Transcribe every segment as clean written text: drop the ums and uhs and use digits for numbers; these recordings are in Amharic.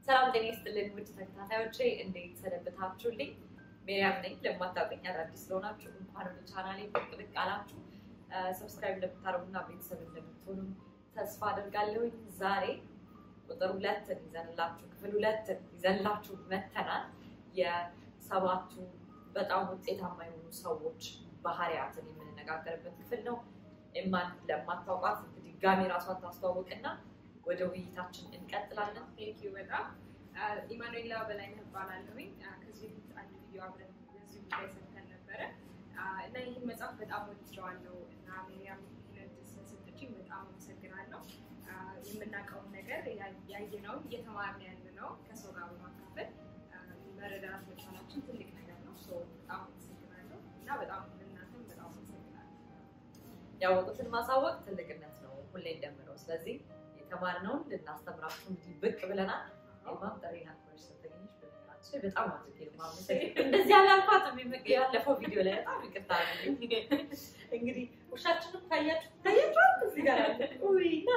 ሰላም ጤና ይስጥልኝ ውድ ተከታታዮቼ እንዴት ሰነበታችሁልኝ? Miriam ነኝ። ለማታውቁኝ አዲስ ስለሆናችሁ እንኳን ወደ ቻናሌ ብቅ አላችሁ። ሰብስክራይብ እንደምታደርጉና ቤተሰብ እንደምትሆኑ ተስፋ አደርጋለሁ። ዛሬ ቁጥር 2 ይዘንላችሁ ክፍል 2 ይዘንላችሁ መተናል። የሰባቱ በጣም ውጤታማ የሆኑ ሰዎች ባህሪያትን የምንነጋገርበት ክፍል ነው። እማን ለማታውቋት ድጋሚ ራሷን ታስተዋውቅና ወደ ውይይታችን እንቀጥላለን። Thank you በጣም ኢማኑኤላ በላይነህ እባላለሁኝ። ከዚህ በፊት አንድ ቪዲዮ አብረን በዚህ ጉዳይ ሰርተን ነበረ እና ይህን መጽሐፍ በጣም ወድጄዋለሁ እና ሚሪያም ይህንን ስለሰጠችኝ በጣም አመሰግናለሁ። የምናውቀውን ነገር ያየነውን እየተማርን ያለነው ከሰው ጋር በማካፈል መረዳት መቻላችን ትልቅ ነገር ነው። በጣም አመሰግናለሁ እና በጣም ለእናንተም በጣም አመሰግናለሁ። ያወቁትን ማሳወቅ ትልቅነት ነው ሁሌ እንደምለው። ስለዚህ የተማርነውን ልናስተምራችሁ ብቅ ብለናል። የማም ጠሪና ኮርስ ተገኝሽ በተናቸው በጣም አድርጌ ማመሰግ እንደዚህ አላልኳትም። ያለፈው ቪዲዮ ላይ በጣም ይቅርታ እንግዲህ ውሻችንን ታያችሁ እዚህ ጋር አለ ኡይና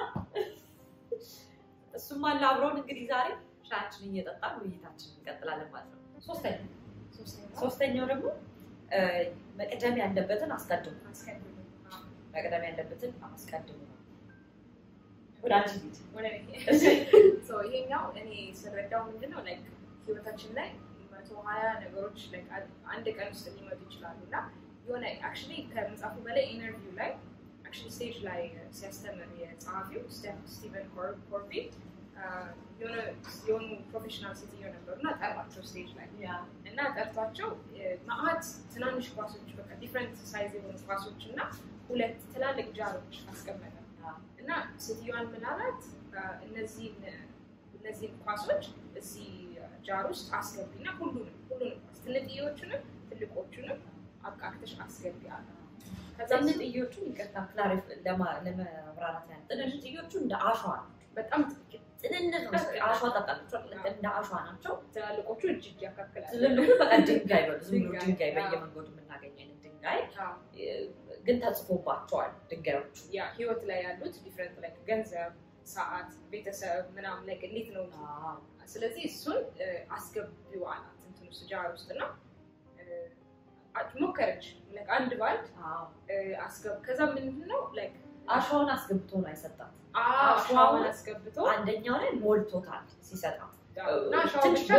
እሱማ አብሮን እንግዲህ ዛሬ ሻያችንን እየጠጣን ውይይታችንን እንቀጥላለን ማለት ነው። ሶስተኛው ደግሞ መቅደም ያለበትን አስቀድሙ። መቅደም ያለበትን አስቀድሙ ነው። ይሄኛው እኔ ስረዳው ምንድነው ላይክ ህይወታችን ላይ 120 ነገሮች ላይክ አንድ ቀን ውስጥ ሊመጡ ይችላሉ እና የሆነ አክቹሊ ከመጽሐፉ በላይ ኢንተርቪው ላይ አክቹሊ ስቴጅ ላይ ሲያስተምር የጸሐፊው ስቲቨን ኮርቢ የሆኑ ፕሮፌሽናል ሴትዮ ነበሩና ጠርቷቸው ስቴጅ ላይ እና ጠርቷቸው ማአት ትናንሽ ኳሶች በቃ ዲፍረንት ሳይዝ የሆኑ ኳሶች እና ሁለት ትላልቅ ጃሮች አስቀመጠ እና ሴትዮዋን ምናላት እነዚህ ኳሶች እዚህ ጃር ውስጥ አስገቢና ሁሉንም ትንጥዮቹንም ትልቆቹንም አቃክተሽ አስገቢ አለ። ከዛ ትንጥዮቹን ይቀጣ ክላሪፍ ለማብራራት ያን ትንጥዮቹ እንደ አሸዋ በጣም ትንንሽ ነው። አሸዋ ተጣጣቸው እንደ አሸዋ ናቸው። ትላልቆቹ እጅግ ያካክላል። ትልልቁ በቃ ድንጋይ ነው። ዝም ብሎ ድንጋይ በየመንገዱ የምናገኘው ድንጋይ ግን ተጽፎባቸዋል ድንጋዮቹ። ያ ህይወት ላይ ያሉት ዲፈረንት ላይክ ገንዘብ፣ ሰዓት፣ ቤተሰብ ምናምን ላይ እንዴት ነው? ስለዚህ እሱን አስገቢው አላት እንትን ውስጥ ጃር ውስጥና ሞከረች ላይክ አንድ ባልድ አስገብ ከዛ ምንድነው ላይክ አሸዋውን አስገብቶ ነው አይሰጣት። አሸዋውን አስገብቶ አንደኛው ላይ ሞልቶታል ሲሰጣት እና አሸዋው ብቻ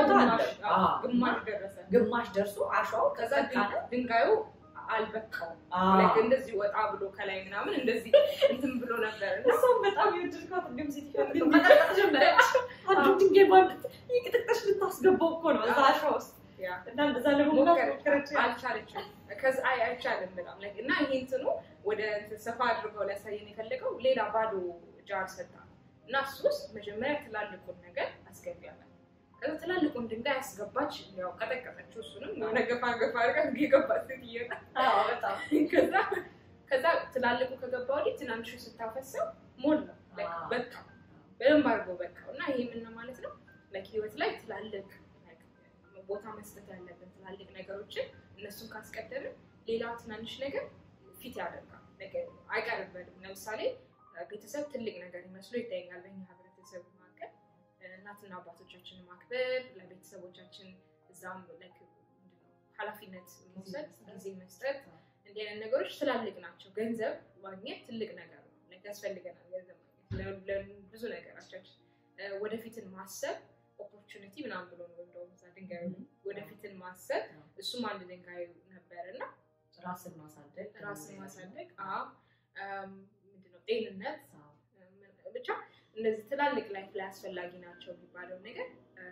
ግማሽ ደርሶ አሸዋው ከዛ ድንጋዩ አልበቃው ላይክ እንደዚህ ወጣ ብሎ ከላይ ምናምን እንደዚህ እንትን ብሎ ነበር እና ሰው በጣም ይወድልኳት እንደም ሲትፈልግ መጠጣት ጀመረች። አንዱ ድንጋይ ማለት ይቅጥቅጥሽ ልታስገባው እኮ ነው እዛ አሸዋ ውስጥ እና እንደዛ ለሞከረች አልቻለችም። ከዛ አይቻልም በጣም ላይክ እና ይሄ እንትኑ ወደ ሰፋ አድርገው ሊያሳየን የፈለገው ሌላ ባዶ ጃር ሰጣ እና እሱ ውስጥ መጀመሪያ ትላልቁን ነገር አስገቢያለሁ። ከዛ ትላልቁን ድንጋይ አስገባች። ያው ቀጠቀጠችው እሱንም የሆነ ገፋ አድርጋ ገባች ስትይየና በጣም ከዛ ትላልቁ ከገባ ወዲህ ትናንሹ ስታፈሰው ሞላ ላይክ በቃ በደንብ አድርጎ በቃው እና ይሄ ምን ማለት ነው ላይክ ህይወት ላይ ትላልቅ ቦታ መስጠት ያለብን ትላልቅ ነገሮችን እነሱን ካስቀደምን ሌላው ትናንሽ ነገር ፊት ያደርጋል ነገር አይቀርብንም። ለምሳሌ ቤተሰብ ትልቅ ነገር ይመስሉ ይታየኛል በእኛ ህብረተሰብ መካከል እናትና አባቶቻችንን ማክበር ለቤተሰቦቻችን እዛም ላይክ ኃላፊነት መውሰድ ጊዜ መስጠት እንዲህ አይነት ነገሮች ትላልቅ ናቸው። ገንዘብ ማግኘት ትልቅ ነገር ነው ላይክ ያስፈልገናል። ገንዘብ ማግኘት ለብዙ ነገራችን ወደፊትን ማሰብ ኦፖርቹኒቲ ምናምን ብሎ ነው እንደውም እዛ ድንጋዩ ወደፊትን ማሰብ እሱም አንድ ድንጋይ ነበርና ራስን ማሳደግ ምንድነው ጤንነት ብቻ እነዚህ ትላልቅ ላይፍ ላይ አስፈላጊ ናቸው የሚባለው ነገር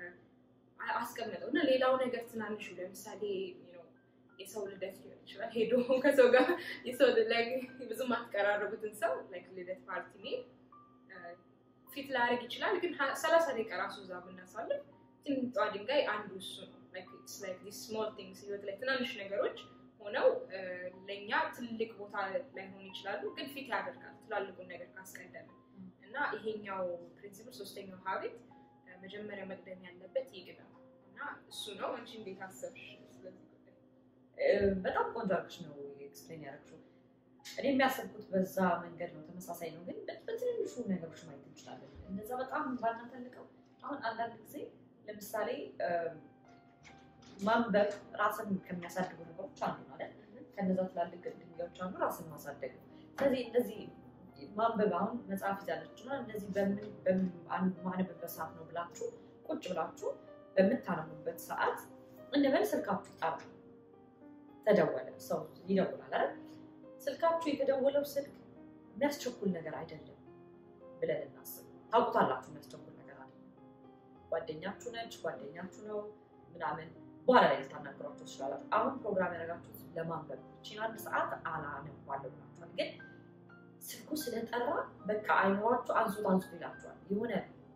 አስቀመጠውና ሌላው ነገር ትናንሹ ለምሳሌ የሰው ልደት ሊሆን ይችላል። ሄዶ ከሰው ጋር የሰው ላይ ብዙ ማትቀራረቡትን ሰው ላይክ ልደት ፓርቲ ነው ፊት ላያደርግ ይችላል። ግን 30 ደቂቃ ራሱ እዛ ብናሳልፍ ትንሿ ድንጋይ አንዱ እሱ ነው። ላይክ ኢትስ ላይክ ዲስ ስሞል ቲንግስ ህይወት ላይ ትናንሽ ነገሮች ሆነው ለኛ ትልቅ ቦታ ላይ ሆኑ ይችላሉ ግን ፊት ያደርጋል ትላልቁን ነገር ካስቀደመ እና ይሄኛው ፕሪንሲፕል ሶስተኛው ሀቢት መጀመሪያ መቅደም ያለበት ይቅደም እና እሱ ነው። አንቺ እንዴት አሰብሽ? ስለዚህ በጣም ቆንጆ አድርገሽ ነው ኤክስፕሌን ያደረግሽው። እኔ የሚያስብኩት በዛ መንገድ ነው። ተመሳሳይ ነው ግን በትንሹ ነገሮች ማየት እንችላለን። እንደዛ በጣም ባናተልቀው አሁን አንዳንድ ጊዜ ለምሳሌ ማንበብ ራስን ከሚያሳድጉ ነገሮች አንዱ ነው አይደል? ከነዛ ትላልቅ ድንጋዮች አንዱ ራስን ማሳደግ ነው። ስለዚህ እንደዚህ ማንበብ አሁን መጽሐፍ ይዛለችና እንደዚህ ማንበብበት ሰዓት ነው ብላችሁ ቁጭ ብላችሁ በምታነቡበት ሰዓት እንደበል ስልካችሁ ጣሉ። ተደወለ፣ ሰው ይደውላል አይደል? ስልካችሁ የተደወለው ስልክ የሚያስቸኩል ነገር አይደለም ብለን እናስብ። ታውቁታላችሁ የሚያስቸኩል ነገር አይደለም። ጓደኛችሁ ነች፣ ጓደኛችሁ ነው ምናምን በኋላ ላይ ልታናግሯቸው ትችላላችሁ። አሁን ፕሮግራም ያደረጋችሁት ለማንበብ እቺን 1 ሰዓት አላነባለሁ ብላችኋል። ግን ስልኩ ስለጠራ በቃ አይኖራችሁ አንሱት ይላችኋል። የሆነ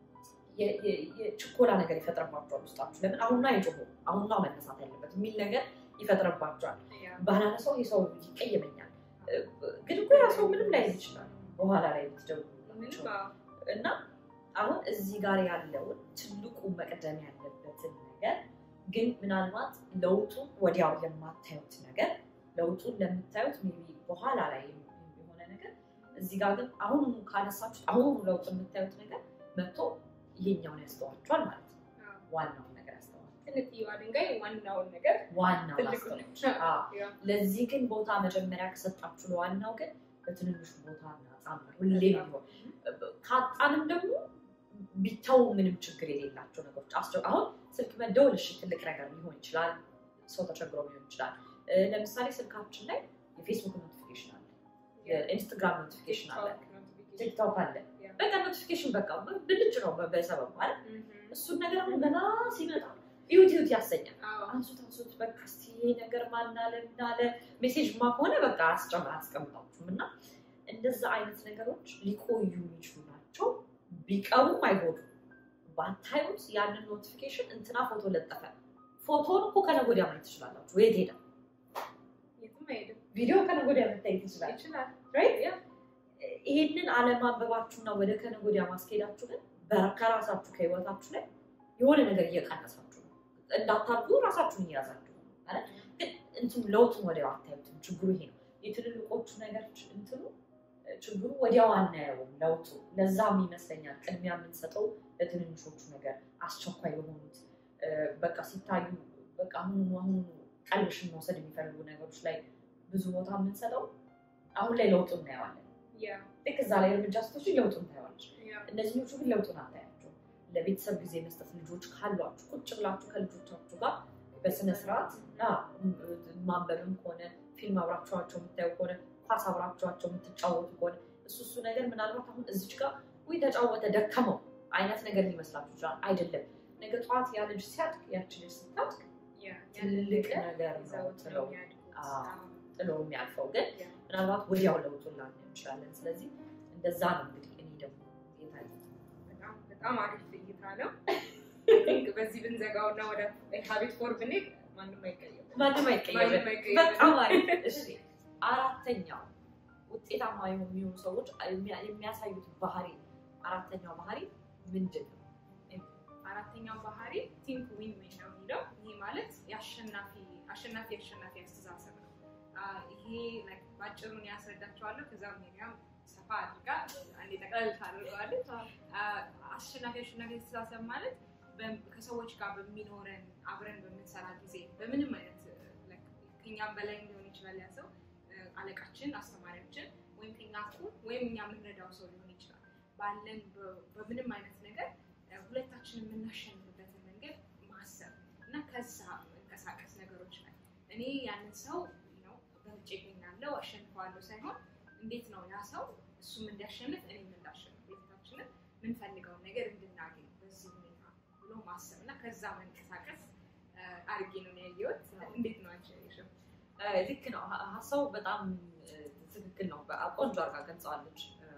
የችኮላ ነገር ይፈጥርባችኋል ውስጣችሁ። ለምን አሁንና የጮሆ አሁንና መነሳት ያለበት የሚል ነገር ይፈጥርባችኋል። ባላነሳው ይሄ ሰው ይቀየመኛል። ግን እኮ ያ ሰው ምንም ላይ ይችላል በኋላ ላይ ልትደውሉላችሁ እና አሁን እዚህ ጋር ያለውን ትልቁ መቅደም ያለበትን ነገር ግን ምናልባት ለውጡን ወዲያው የማታዩት ነገር ለውጡን ለምታዩት ሜቢ በኋላ ላይ የሆነ ነገር እዚህ ጋር ግን አሁን ካነሳችሁት አሁን ለውጥ የምታዩት ነገር መጥቶ ይሄኛውን ያስተዋችኋል ማለት ነው። ዋናው ነገር ያስተዋል። ትንጥዩ አድንጋይ ዋናውን ነገር ዋናው ያስተዋል። ለዚህ ግን ቦታ መጀመሪያ ከሰጣችሁ ለዋናው ግን በትንንሹ ቦታ እናጣም ሁሌም ቢሆን ካጣንም ደግሞ ቢታው ምንም ችግር የሌላቸው ነገሮች አሁን ስልክ መደወል እሺ ትልቅ ነገር ሊሆን ይችላል። ሰው ተቸግሮ ሊሆን ይችላል። ለምሳሌ ስልካችን ላይ የፌስቡክ ኖቲፊኬሽን አለ፣ የኢንስታግራም ኖቲፊኬሽን አለ፣ ቲክቶክ አለ። በቃ ኖቲፊኬሽን በቃ ብልጭ ነው በሰበብ ማለት እሱን ነገር አሁን ገና ሲመጣ ዩቲዩብ ያሰኛል። አንሱት በቃ እስቲ ነገር ማናለ ሜሴጅ ከሆነ በቃ አስቀምጣችሁም እና እንደዛ አይነት ነገሮች ሊቆዩ የሚችሉ ናቸው። ቢቀሩም አይጎዱም። ባታዩት ያንን ኖቲፊኬሽን እንትና ፎቶ ለጠፈ ፎቶን እኮ ከነገ ወዲያ ማየት ትችላላችሁ። የት ሄደ? የትም አይሄድም። ቪዲዮ ከነገ ወዲያ መታየት ይችላል። ራይት ያ ይሄንን አለማንበባችሁና ወደ ከነገ ወዲያ ማስኬዳችሁ ግን ከራሳችሁ ከህይወታችሁ ላይ የሆነ ነገር እየቀነሳችሁ ነው። እንዳታርጉ ራሳችሁን እያዛችሁ ነው አይደል? ግን እንትን ለውጡን ወዲያው አታዩትም። ችግሩ ይሄ ነው። የትልልቆቹ ነገር እንትኑ ችግሩ ወዲያው አናየውም ለውጡ። ለዛም ይመስለኛል ቅድሚያ የምንሰጠው ለትንንሾቹ ነገር አስቸኳይ የሆኑት በቃ ሲታዩ በቃ አሁን ቀልብሽን መውሰድ የሚፈልጉ ነገሮች ላይ ብዙ ቦታ የምንሰጠው አሁን ላይ ለውጡን እናየዋለን። ልክ እዛ ላይ እርምጃ ስትወስጂ ለውጡን ታያለሽ። እነዚህኞቹ ግን ለውጡን አታያቸው። ለቤተሰብ ጊዜ መስጠት ልጆች ካሏችሁ ቁጭ ብላችሁ ከልጆቻችሁ ጋር በስነ ስርዓት ማንበብም ከሆነ ፊልም አብራችኋቸው የምታዩ ከሆነ ኳስ አብራችኋቸው የምትጫወቱ ከሆነ እሱ ነገር ምናልባት አሁን እዚች ጋር ወይ ተጫወተ ደከመው አይነት ነገር ሊመስላችሁ ይችላል። አይደለም። ነገ ጠዋት ያ ልጅ ሲያድግ ያቺ ልጅ ስታድግ ትልቅ ነገር ነው ጥሎ የሚያልፈው። ግን ምናልባት ወዲያው ለውጡን ላናየው እንችላለን። ስለዚህ እንደዛ ነው እንግዲህ እኔ ደግሞ በጣም አሪፍ እይታ ነው። በዚህ ብንዘጋውና ወደ ሀቢት ፎር ብንሄድ ማንም አይቀየም። በጣም አሪፍ። እሺ አራተኛው ውጤታማ የሚሆኑ ሰዎች የሚያሳዩት ባህሪ አራተኛው ባህሪ ምንድን ነው? አራተኛው ባህሪ ቲንክ ዊን ዊን ነው የሚለው። ይሄ ማለት የአሸናፊ አስተሳሰብ ነው። ይሄ ላይክ ባጭሩን ያስረዳቸዋለሁ። ከዛ ሚሪያም ሰፋ አድርጋ አንዴ ጠቅለል ታደርገዋለች። አሸናፊ አስተሳሰብ ማለት ከሰዎች ጋር በሚኖረን አብረን በምንሰራ ጊዜ በምንም አይነት ከኛም በላይ ሊሆን ይችላል ያ ሰው አለቃችን፣ አስተማሪያችን ወይም ከኛ እኩል ወይም እኛ የምንረዳው ሰው ሊሆን ይችላል። ባለን በምንም አይነት ነገር ሁለታችንን የምናሸንፍበትን መንገድ ማሰብ እና ከዛ መንቀሳቀስ ነገሮች ላይ እኔ ያንን ሰው ነው በልጬ እገኛለሁ አሸንፈዋለሁ ሳይሆን እንዴት ነው ያ ሰው እሱም እንዲያሸንፍ እኔም እንዳሸንፍ ሁለታችንን የምንፈልገውን ነገር እንድናገኝ በዚህ ሁኔታ ብሎ ማሰብ እና ከዛ መንቀሳቀስ አድርጌ ነው ያየሁት። እንዴት ነው አንቺ? ልክ ነው። ሀሳቡ በጣም ትክክል ነው። ቆንጆ አድርጋ ገልጸዋለች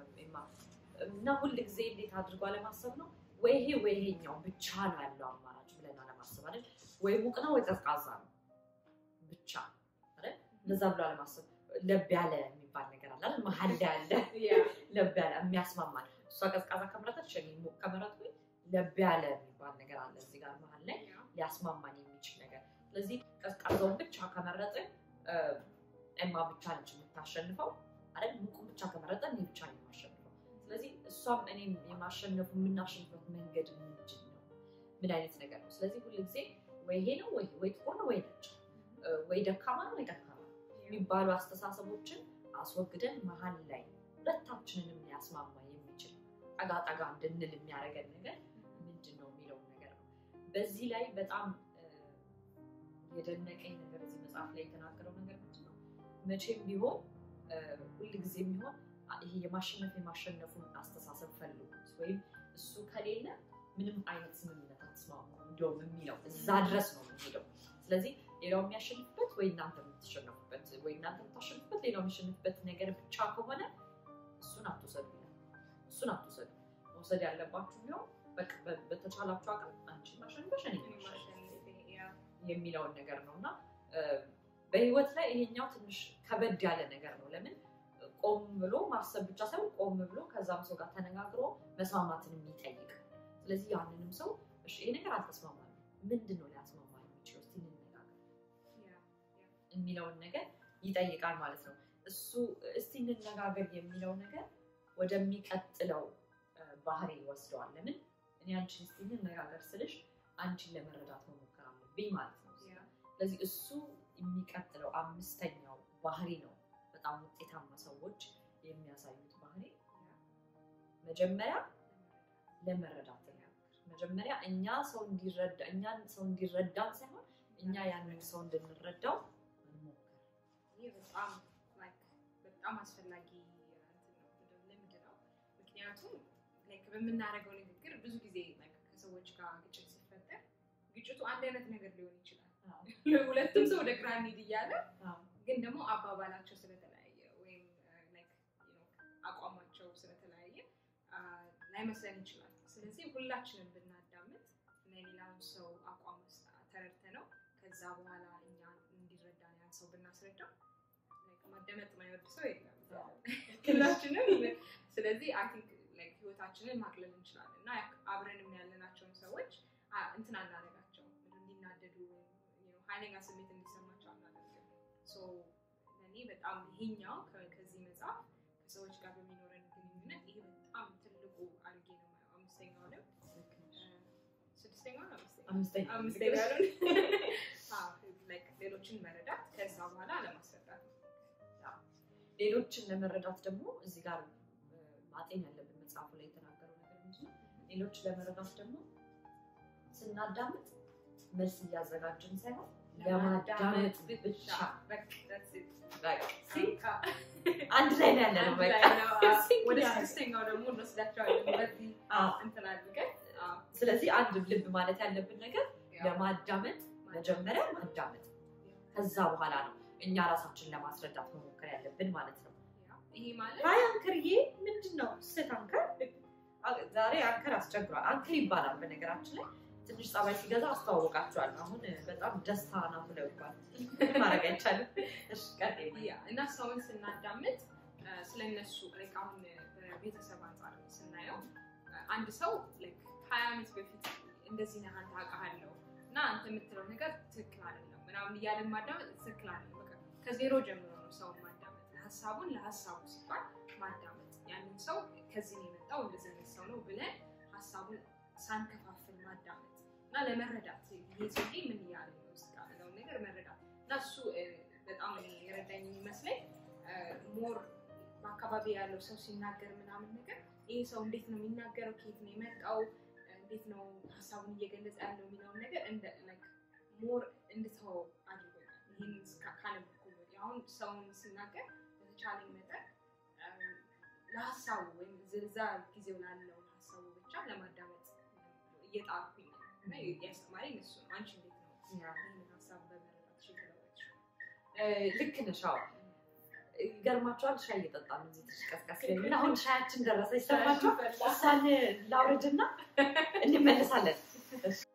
እና ሁል ጊዜ እንዴት አድርጓ ለማሰብ ነው ወይ ይሄኛው ብቻ ነው ያለው አማራጭ ብለን አለማሰብ አይደል? ወይ ሙቅ ነው ወይ ቀዝቃዛ ነው ብቻ አይደል? እንደዛ ብሎ አለማሰብ። ለብ ያለ የሚባል ነገር አለ አይደል? መሀል ላይ ያለ ለብ ያለ የሚያስማማል። እሷ ቀዝቃዛ ከመረጠች እኔ ሙቅ ከመረጥኩኝ ለብ ያለ የሚባል ነገር አለ እዚህ ጋር መሀል ላይ ሊያስማማን የሚችል ነገር። ስለዚህ ቀዝቃዛውን ብቻ ከመረጥን ኤማ ብቻ ነች የምታሸንፈው አይደል? ሙቁን ብቻ ከመረጠን እኔ ብቻ ነኝ የማሸንፈው። ስለዚህ እሷም እኔም የማሸነፉ የምናሸንፈው መንገድ ምን አይነት ነገር ነው ስለዚህ ሁሉ ጊዜ ወይ ይሄ ነው ወይ ጥቁር ነው ወይ ነጭ ወይ ደካማ ነው ወይ ደካማ የሚባሉ አስተሳሰቦችን አስወግደን መሃል ላይ ሁለታችንንም ያስማማ የሚችል አጋጣጋ እንድንል የሚያደርገን ነገር ምንድነው የሚለው ነገር ነው በዚህ ላይ በጣም የደነቀኝ ነገር እዚህ መጽሐፍ ላይ የተናገረው ነገር ምንድነው መቼም ቢሆን ሁሉ ጊዜ ቢሆን ይሄ የማሸነፉን አስተሳሰብ ፈልጉት ወይም እሱ ከሌለ ምንም አይነት ስምምነት አትስማሙ እንደውም የሚለው እዛ ድረስ ነው የሚሄደው ስለዚህ ሌላው የሚያሸንፍበት ወይ እናንተ የምትሸነፉበት ወይ እናንተ የምታሸንፉበት ሌላው የሚያሸንፍበት ነገር ብቻ ከሆነ እሱን አትወሰዱ መውሰድ ያለባችሁ ቢሆን በቃ በተቻላችሁ አቅም አንቺ ማሸነፍሽ እኔ የሚለውን ነገር ነውና በህይወት ላይ ይሄኛው ትንሽ ከበድ ያለ ነገር ነው ለምን ቆም ብሎ ማሰብ ብቻ ሳይሆን ቆም ብሎ ከዛም ሰው ጋር ተነጋግሮ መስማማትን የሚጠይቅ ስለዚህ ያንንም ሰው እሺ ይሄ ነገር አልተስማማም ምንድነው ሊያስማማ የሚችለው እስቲ እንነጋገር የሚለውን ነገር ይጠይቃል ማለት ነው እሱ እስቲ እንነጋገር የሚለው ነገር ወደሚቀጥለው ባህሪ ይወስደዋል ለምን እኔ አንቺ እስቲ እንነጋገር ስልሽ አንቺን ለመረዳት መሞከር አለብኝ ማለት ነው ስለዚህ እሱ የሚቀጥለው አምስተኛው ባህሪ ነው በጣም ውጤታማ ሰዎች የሚያሳዩት ባህሪ መጀመሪያ ለመረዳት መጀመሪያ እኛ ሰው እንዲረዳን ሳይሆን እኛ ያንን ሰው እንድንረዳው እንሞክር ይሄ በጣም አስፈላጊ ልምድ ነው ምክንያቱም በምናደርገው ንግግር ብዙ ጊዜ ከሰዎች ጋር ግጭት ሲፈጠር ግጭቱ አንድ አይነት ነገር ሊሆን ይችላል ሁለቱም ሰው ወደ ግራ እንሂድ እያለ ግን ደግሞ አባባላቸው ስለተለያየ ወይም አቋማቸው ስለተለያየ ላይመስለን ይችላል ስለዚህ ሁላችንም ብናዳምጥ ለሌላው ሰው አቋም ተረድተነው ከዛ በኋላ እኛ እንዲረዳን ያን ሰው ብናስረዳው ማዳመጥ ማይወድ ሰው የለም ሁላችንም ስለዚህ አይ ቲንክ ህይወታችንን ማቅለል እንችላለን እና አብረንም ያለናቸው ሰዎች እንትን አናደርጋቸው እንዲናደዱ ኃይለኛ ስሜት እንዲሰማቸው አናደርግም ሶ ለኔ በጣም ይሄኛው ከዚህ መጽሐፍ ከሰዎች ጋር በሚኖረን ግንኙነት ይሄ በጣም ትልቁ አርጌ ነው አምስተኛው ነው ስድስተኛው ነው አምስተኛው ሌሎችን መረዳት ከዛ በኋላ ለማስረዳት ሌሎችን ለመረዳት ደግሞ እዚህ ጋር ማጤን ያለብን መጽሐፉ ላይ የተናገረው ነገር ምንድነው ሌሎች ለመረዳት ደግሞ ስናዳምጥ መልስ እያዘጋጀን ሳይሆን ለማዳመጥ ብቻ አንድ ላይ ያለነው በቃ ወደ ስድስተኛው ደግሞ እንወስዳቸዋለን በዚህ እንትን አድርገን ስለዚህ አንድ ልብ ማለት ያለብን ነገር ለማዳመጥ መጀመሪያ ማዳመጥ ከዛ በኋላ ነው እኛ ራሳችንን ለማስረዳት መሞከር ያለብን ማለት ነው ይሄ ማለት አይ አንከርዬ ምንድነው አንከር ዛሬ አንከር አስቸግሯል አንከር ይባላል በነገራችን ላይ ትንሽ ጻባይ ሲገዛ አስተዋወቃቸዋለሁ አሁን በጣም ደስታ ነው ብለውባል ማረግ አይቻልም እሺ ቀጥይ እና ሰውን ስናዳምጥ ስለነሱ አሁን በቤተሰብ አንፃር ስናየው አንድ ሰው 20 ዓመት በፊት እንደዚህ ነው አንተ አውቃለሁ እና አንተ የምትለው ነገር ትክክል አይደለም ምናምን እያለን ማዳመጥ ትክክል አይደለም በቃ ከዜሮ ጀምሮ ነው ሰው ማዳመጥ ሐሳቡን ለሐሳቡ ሲባል ማዳመጥ ያንን ሰው ከዚህ ነው የመጣው እንደዚህ ነው ሰው ነው ብለን ሐሳቡን ሳንከፋፍል ማዳመጥ እና ለመረዳት ይሄ ሰው ምን ያያል ነው እስካለው ነገር መረዳት ለሱ በጣም የረዳኝ የሚመስለኝ ሞር በአካባቢ ያለው ሰው ሲናገር ምናምን ነገር ይሄ ሰው እንዴት ነው የሚናገረው ከየት ነው የመጣው እንዴት ነው ሐሳቡን እየገለጸ ያለው የሚለው ነገር እንደ ሞር እንድተው አድርጎኛል ይሄን ካለብኩ አሁን ሰውን ሲናገር በተቻለኝ መጠን ለሐሳቡ ወይም ዝርዛ ጊዜው ላለው ሐሳቡ ብቻ ለማዳመጥ እየጣርኩኝ ነው ያስተማረኝ እሱ ነው አንቺ እንዴት ነው ይሄን ሐሳብ በመረዳት ሽገለች ልክ ነሽ ገርማቸዋል ሻይ እየጠጣን እዚህ ተሽከስከስ ለምን አሁን ሻያችን ደረሰ ይሰማችሁ እሳን ላውርድና እንመለሳለን